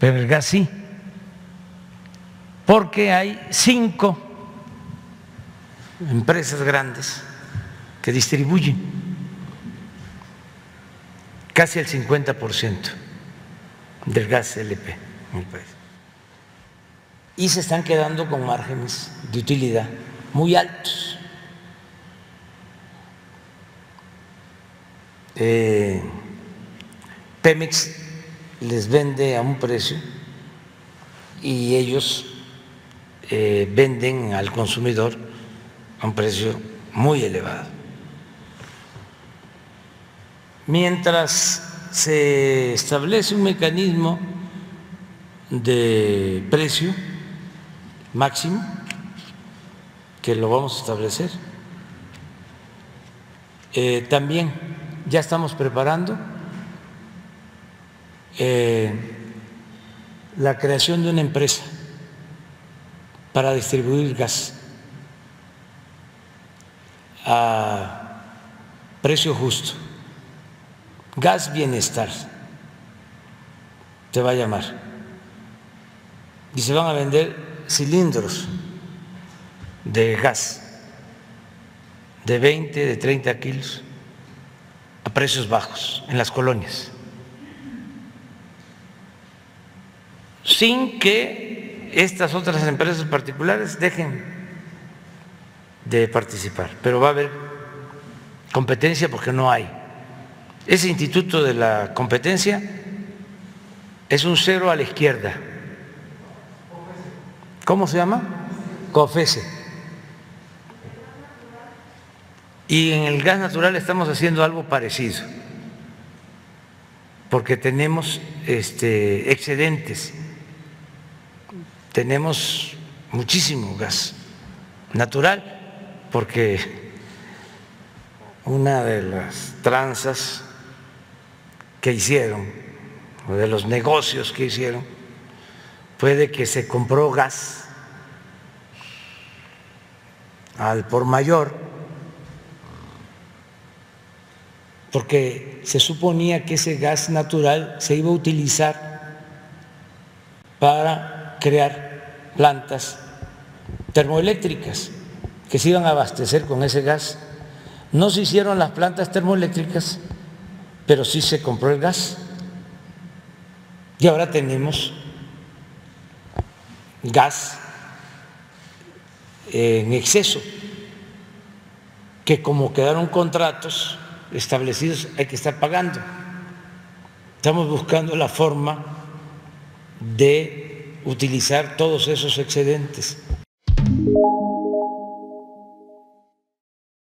pero el gas sí, porque hay 5 empresas grandes que distribuyen casi el 50% del gas LP en el país. Y se están quedando con márgenes de utilidad muy altos. Pemex les vende a un precio y ellos venden al consumidor a un precio muy elevado. Mientras se establece un mecanismo de precio máximo, que lo vamos a establecer, también ya estamos preparando la creación de una empresa para distribuir gas a precio justo. Gas Bienestar se va a llamar, y se van a vender cilindros de gas de 20, de 30 kilos a precios bajos en las colonias, sin que estas otras empresas particulares dejen de participar, pero va a haber competencia porque no hay. Ese instituto de la competencia es un cero a la izquierda. ¿Cómo se llama? COFECE. Y en el gas natural estamos haciendo algo parecido, porque tenemos excedentes, tenemos muchísimo gas natural, porque una de las tranzas que hicieron, o de los negocios que hicieron, fue de que se compró gas al por mayor, porque se suponía que ese gas natural se iba a utilizar para crear plantas termoeléctricas que se iban a abastecer con ese gas. No se hicieron las plantas termoeléctricas, pero sí se compró el gas. Y ahora tenemos gas en exceso, que como quedaron contratos establecidos hay que estar pagando. Estamos buscando la forma de utilizar todos esos excedentes.